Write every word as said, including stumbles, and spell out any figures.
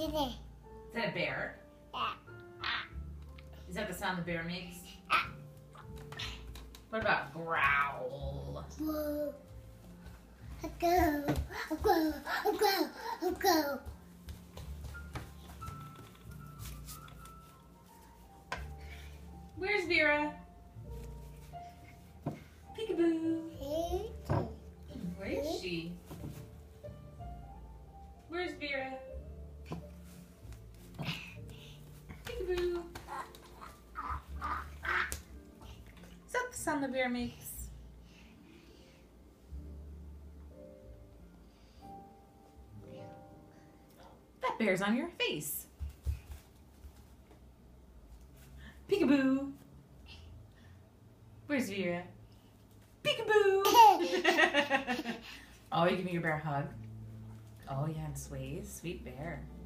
Is that a bear? Is that the sound the bear makes? What about growl? Whoa. Go, go, go, go. Where's Vera? Peekaboo. Where is she? Where's Vera? Peekaboo. Is that the sound the bear makes? That bear's on your face. Peekaboo. Where's Vera? Peekaboo. Oh, you give me your bear a hug. Oh yeah, and sways. Sweet bear.